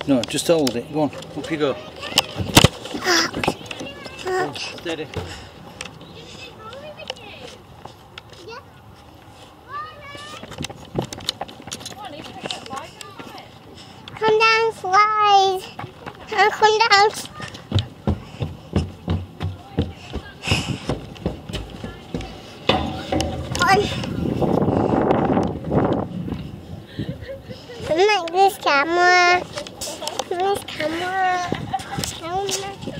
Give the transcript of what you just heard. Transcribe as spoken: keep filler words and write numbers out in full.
No, just hold it. Go on, up you go. Oh, steady. Come down, slide. Come down. Like this camera. This camera. Camera.